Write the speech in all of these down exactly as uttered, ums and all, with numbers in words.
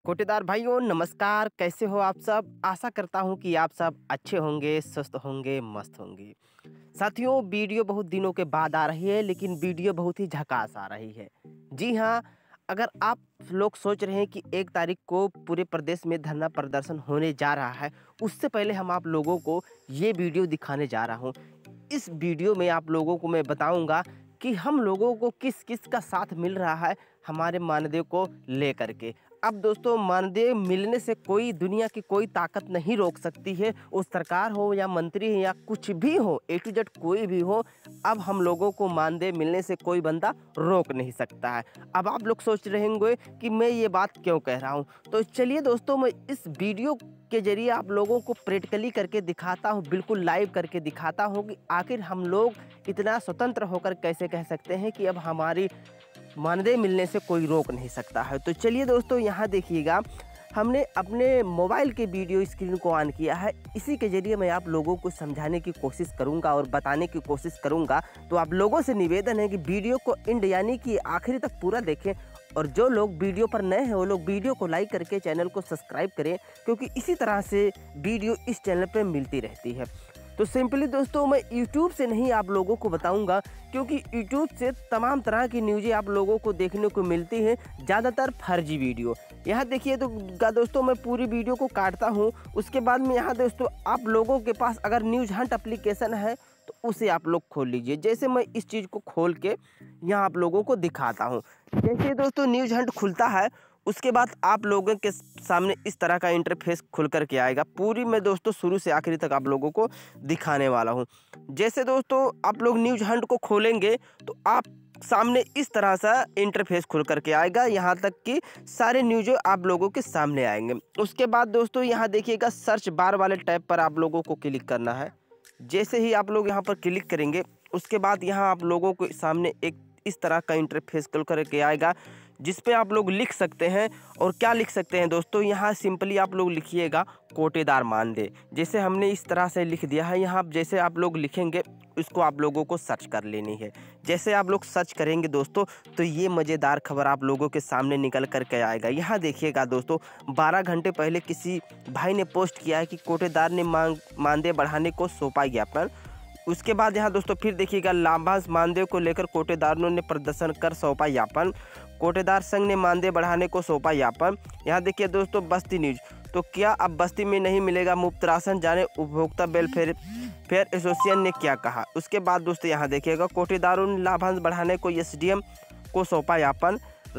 कोटेदार भाइयों नमस्कार, कैसे हो आप सब? आशा करता हूँ कि आप सब अच्छे होंगे, स्वस्थ होंगे, मस्त होंगे। साथियों, वीडियो बहुत दिनों के बाद आ रही है, लेकिन वीडियो बहुत ही झकास आ रही है। जी हाँ, अगर आप लोग सोच रहे हैं कि एक तारीख को पूरे प्रदेश में धरना प्रदर्शन होने जा रहा है, उससे पहले हम आप लोगों को ये वीडियो दिखाने जा रहा हूँ। इस वीडियो में आप लोगों को मैं बताऊँगा कि हम लोगों को किस-किस का साथ मिल रहा है हमारे मानदेय को लेकर के। अब दोस्तों, मानदेय मिलने से कोई दुनिया की कोई ताकत नहीं रोक सकती है, वो सरकार हो या मंत्री या कुछ भी हो, ए टू जेड कोई भी हो। अब हम लोगों को मानदेय मिलने से कोई बंदा रोक नहीं सकता है। अब आप लोग सोच रहे होंगे कि मैं ये बात क्यों कह रहा हूँ, तो चलिए दोस्तों, मैं इस वीडियो के जरिए आप लोगों को प्रैक्टिकली करके दिखाता हूँ, बिल्कुल लाइव करके दिखाता हूँ कि आखिर हम लोग इतना स्वतंत्र होकर कैसे कह सकते हैं कि अब हमारी मानदेय मिलने से कोई रोक नहीं सकता है। तो चलिए दोस्तों, यहाँ देखिएगा, हमने अपने मोबाइल के वीडियो स्क्रीन को ऑन किया है। इसी के ज़रिए मैं आप लोगों को समझाने की कोशिश करूँगा और बताने की कोशिश करूँगा। तो आप लोगों से निवेदन है कि वीडियो को एंड यानी कि आखिरी तक पूरा देखें, और जो लोग वीडियो पर नए हैं वो लोग वीडियो को लाइक करके चैनल को सब्सक्राइब करें, क्योंकि इसी तरह से वीडियो इस चैनल पर मिलती रहती है। तो सिंपली दोस्तों, मैं यूट्यूब से नहीं आप लोगों को बताऊंगा, क्योंकि यूट्यूब से तमाम तरह की न्यूज़ें आप लोगों को देखने को मिलती हैं, ज़्यादातर फर्जी वीडियो। यहाँ देखिए तो गा दोस्तों, मैं पूरी वीडियो को काटता हूँ, उसके बाद में यहाँ दोस्तों आप लोगों के पास अगर न्यूज़ हंट एप्लीकेशन है तो उसे आप लोग खोल लीजिए। जैसे मैं इस चीज़ को खोल के यहाँ आप लोगों को दिखाता हूँ। जैसे दोस्तों न्यूज़ हंट खुलता है, उसके बाद आप लोगों के सामने इस तरह का इंटरफेस खुल कर के आएगा। पूरी मैं दोस्तों शुरू से आखिरी तक आप लोगों को दिखाने वाला हूँ। जैसे दोस्तों आप लोग न्यूज़ हंट को खोलेंगे तो आप सामने इस तरह सा इंटरफेस खुल कर के आएगा, यहाँ तक कि सारे न्यूज़ आप लोगों के सामने आएंगे। उसके बाद दोस्तों यहाँ देखिएगा, सर्च बार वाले टैब पर आप लोगों को क्लिक करना है। जैसे ही आप लोग यहाँ पर क्लिक करेंगे, उसके बाद यहाँ आप लोगों के सामने एक इस तरह का इंटरफेस खुल कर के आएगा, जिस पे आप लोग लिख सकते हैं। और क्या लिख सकते हैं दोस्तों, यहाँ सिंपली आप लोग लिखिएगा कोटेदार मानदेय। जैसे हमने इस तरह से लिख दिया है, यहाँ जैसे आप लोग लिखेंगे उसको आप लोगों को सर्च कर लेनी है। जैसे आप लोग सर्च करेंगे दोस्तों, तो ये मज़ेदार खबर आप लोगों के सामने निकल कर के आएगा। यहाँ देखिएगा दोस्तों, बारह घंटे पहले किसी भाई ने पोस्ट किया है कि कोटेदार ने मांग मानदेय बढ़ाने को सौंपा ज्ञापन। उसके बाद यहाँ दोस्तों फिर देखिएगा, लाभांश मानदेय को लेकर कोटेदारों ने प्रदर्शन कर सौंपा ज्ञापन। कोटेदार संघ ने मानदेय बढ़ाने को सौंपा ज्ञापन। यहाँ देखिए दोस्तों, बस्ती न्यूज, तो क्या अब बस्ती में नहीं मिलेगा मुफ्त राशन, जाने उपभोक्ता वेलफेयर फेयर एसोसिएशन ने क्या कहा। उसके बाद दोस्तों यहाँ देखिएगा, कोटेदारों ने लाभांश बढ़ाने को एसडीएम को सौंपा ज्ञापन।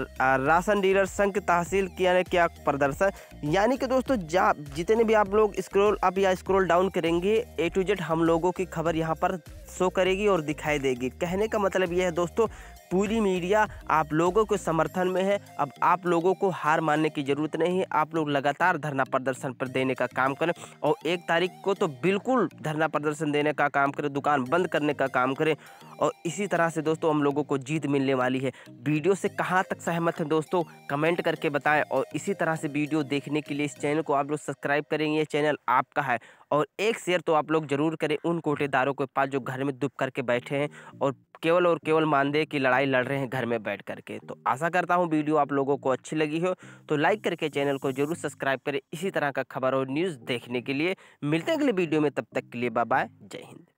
राशन डीलर संघ तहसील किया ने किया प्रदर्शन। यानी कि दोस्तों, जा जितने भी आप लोग स्क्रॉल अप या स्क्रॉल डाउन करेंगे, ए टू जेड हम लोगों की खबर यहाँ पर शो करेगी और दिखाई देगी। कहने का मतलब यह है दोस्तों, पूरी मीडिया आप लोगों के समर्थन में है। अब आप लोगों को हार मानने की ज़रूरत नहीं है। आप लोग लगातार धरना प्रदर्शन पर देने का काम करें, और एक तारीख को तो बिल्कुल धरना प्रदर्शन देने का काम करें, दुकान बंद करने का काम करें। और इसी तरह से दोस्तों हम लोगों को जीत मिलने वाली है। वीडियो से कहाँ तक सहमत हैं दोस्तों, कमेंट करके बताएं। और इसी तरह से वीडियो देखने के लिए इस चैनल को आप लोग सब्सक्राइब करेंगे, ये चैनल आपका है। और एक शेयर तो आप लोग ज़रूर करें उन कोटेदारों के पास जो घर में दुब करके बैठे हैं और केवल और केवल मानदेय की लड़ाई लड़ रहे हैं घर में बैठ करके। तो आशा करता हूँ वीडियो आप लोगों को अच्छी लगी हो, तो लाइक करके चैनल को जरूर सब्सक्राइब करें। इसी तरह का खबर और न्यूज़ देखने के लिए मिलते हैं अगले वीडियो में, तब तक के लिए बाय बाय, जय हिंद।